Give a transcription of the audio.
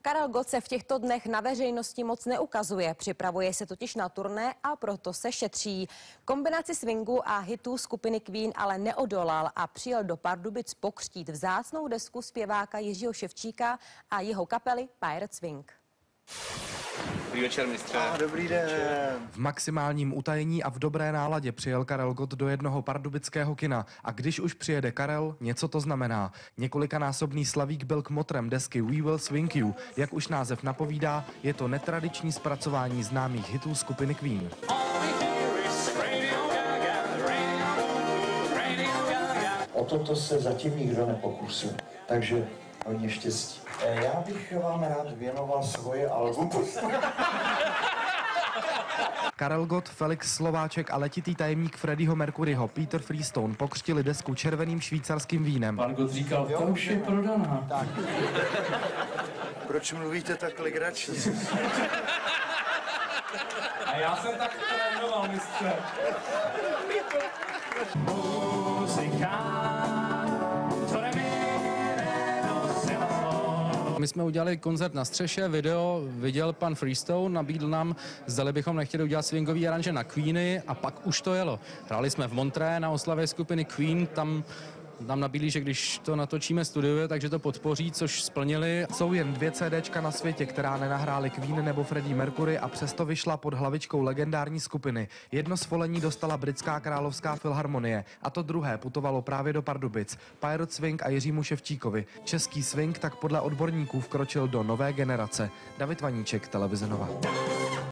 Karel Gott se v těchto dnech na veřejnosti moc neukazuje, připravuje se totiž na turné a proto se šetří. Kombinaci swingu a hitů skupiny Queen ale neodolal a přijel do Pardubic pokřtít vzácnou desku zpěváka Jiřího Ševčíka a jeho kapely Pirate Swing. Dobrý večer, mistře. Dobrý den. V maximálním utajení a v dobré náladě přijel Karel Gott do jednoho pardubického kina. A když už přijede Karel, něco to znamená. Několikanásobný slavík byl kmotrem desky We Will Swing You. Jak už název napovídá, je to netradiční zpracování známých hitů skupiny Queen. O toto se zatím nikdo nepokusil, takže hodně štěstí. Já bych vám rád věnoval svoje album. Karel Gott, Felix Slováček a letitý tajemník Freddieho Mercuryho Peter Freestone pokřtili desku červeným švýcarským vínem. Pan Gott říkal, to už je prodaná. Tak. Proč mluvíte tak legračně? A já jsem tak trénoval, mistře. My jsme udělali koncert na střeše, video viděl pan Freestone, nabídl nám, zdali bychom nechtěli udělat swingový aranže na Queeny a pak už to jelo. Hráli jsme v Montré na oslavě skupiny Queen, tam nám nabídli, že když to natočíme studiově, takže to podpoří, což splnili. Jsou jen 2 CDčka na světě, která nenahráli Queen nebo Freddie Mercury a přesto vyšla pod hlavičkou legendární skupiny. Jedno svolení dostala britská královská filharmonie a to druhé putovalo právě do Pardubic. Pirate Swing a Jiřímu Ševčíkovi. Český swing tak podle odborníků vkročil do nové generace. David Vaníček, Televize Nova.